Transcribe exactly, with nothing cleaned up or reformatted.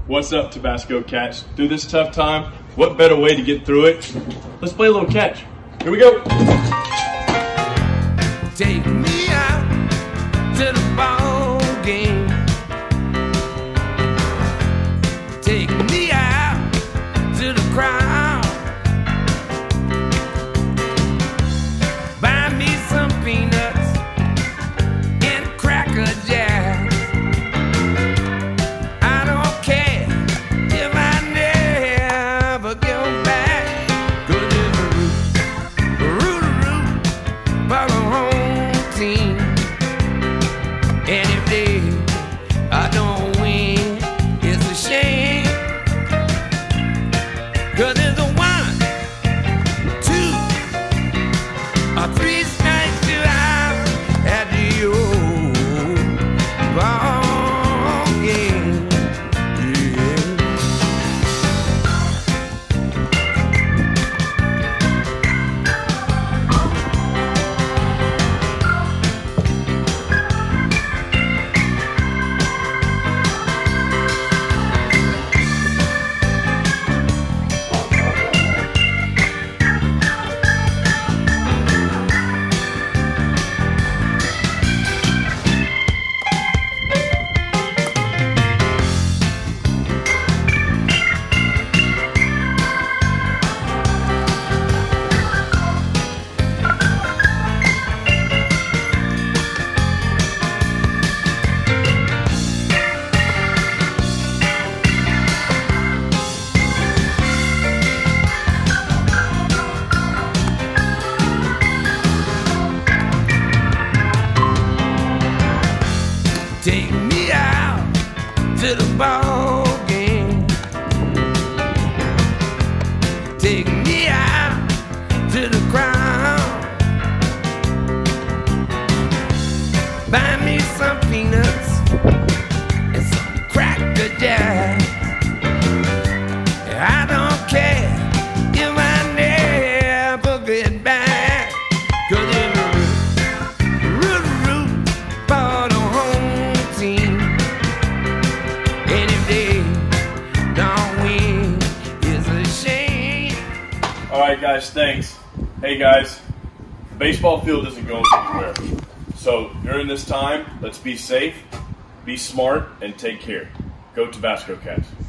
What's up, Tabasco Cats? Through this tough time, what better way to get through it? Let's play a little catch. Here we go. Take me out to the ball game. Take me out to the crowd. Buy me some peanuts and Cracker Jacks. I don't care if I never get back. 'Cause it's a root, root, root for the home team. And if they I don't win, it's a shame. 'Cause it's a one, two, or three strikes to out at the old ball game. Yeah. Take me out to the ball game. Take me out to the crowd. Buy me some peanuts and some Cracker Jacks. I don't care if I never get back. 'Cause it's a root, root for the home team. And if they don't win, it's a shame. All right, guys, thanks. Hey, guys, the baseball field isn't going anywhere. So during this time, let's be safe, be smart, and take care. Go Tabasco Cats.